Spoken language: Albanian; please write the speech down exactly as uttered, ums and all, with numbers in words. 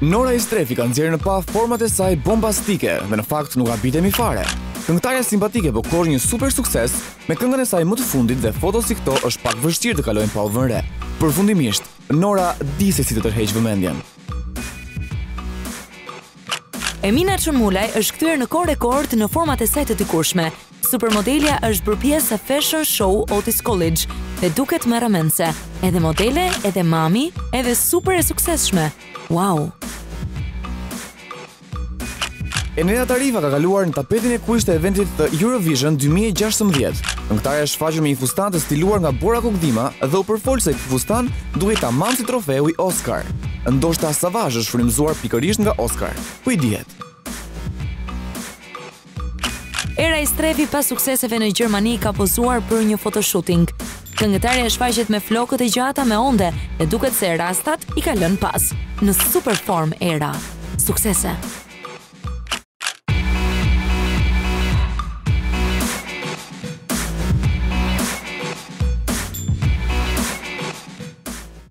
Nora Istrefi ka nxjerrë në pa format e saj bombastike dhe në fakt nuk habitemi fare. Këngëtarja simpatike po korr një super sukses me këngën e saj më të fundit dhe foto si këto është pak vështirë të kalojnë pa u vënë re. Përfundimisht, Nora di se si të tërheq vëmendjen. Emina Çonmulaj është kthyer në kohë rekord në format e saj të dikurshme. Supermodelja është bërë pjesë e fashion show Otis College dhe duket merramense. Edhe modele, edhe mami, edhe super e suksesshme. Wow! Enela Tarifa ka kaluar në tapetin e kuish të eventit të Eurovision dy mijë e gjashtëmbëdhjetë. Këngëtarja është shfaqur me një fustan të stiluar nga Bora Kokdima dhe u përfol se ky fustan duhej tamam si trofeu i Oscar. Ndoshta Savazh është frymëzuar pikërisht nga Oscar. Po i dihet. Era Istrefi pas sukseseve në Gjermani ka pozuar për një fotoshooting. Këngëtarja shfaqet me flokët e gjata me onde dhe duket se rastat i ka lënë pas. Në super form Era. Suksese!